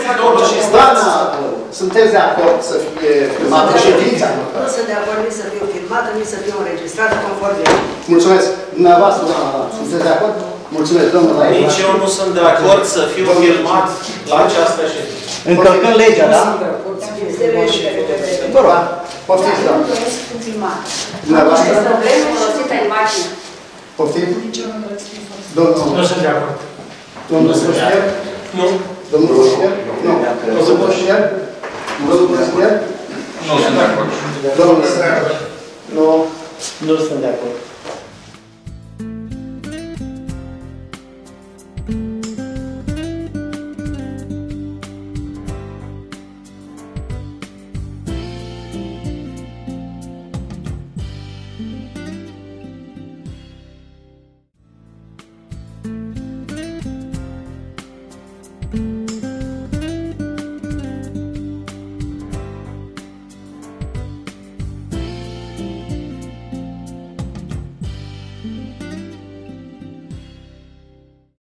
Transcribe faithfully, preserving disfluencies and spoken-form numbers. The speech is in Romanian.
Doamna, sunteți de acord să fie filmată ședința? Nu sunt de acord nici să fiu filmată, nici să fiu înregistrată conform legii. Mulțumesc. Dumneavoastră, doamna, sunteți de acord? Mulțumesc, domnul Laic. Nici eu nu sunt de acord să fiu filmat la această ședință. Încălcând legea, da? Este legea. Vă rog, poftiți, doamna. Nu doresc să fiu filmat. Dumneavoastră? Este probleme folosită în mașină. Poftim? Nici eu nu doresc să fiu folosită. Domnul... Nu sunt de acord. Domnul Roșier? Nu. Domnul Roșier? Nu.